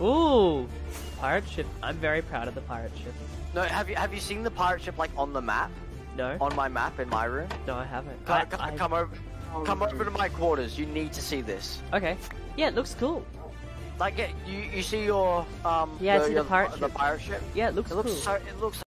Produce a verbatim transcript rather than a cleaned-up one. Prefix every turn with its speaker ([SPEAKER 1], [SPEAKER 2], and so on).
[SPEAKER 1] Ooh, pirate ship. I'm very proud of the pirate ship.
[SPEAKER 2] No, have you have you seen the pirate ship like on the map?
[SPEAKER 1] No.
[SPEAKER 2] On my map in my room?
[SPEAKER 1] No, I haven't.
[SPEAKER 2] Come,
[SPEAKER 1] I,
[SPEAKER 2] come,
[SPEAKER 1] I...
[SPEAKER 2] come over, come over to my quarters. You need to see this.
[SPEAKER 1] Okay. Yeah, it looks cool.
[SPEAKER 2] Like, you you see your um.
[SPEAKER 1] Yeah,
[SPEAKER 2] the,
[SPEAKER 1] I see
[SPEAKER 2] your,
[SPEAKER 1] the pirate
[SPEAKER 2] the
[SPEAKER 1] ship.
[SPEAKER 2] pirate ship.
[SPEAKER 1] Yeah, it looks
[SPEAKER 2] It looks
[SPEAKER 1] cool.
[SPEAKER 2] so. It looks.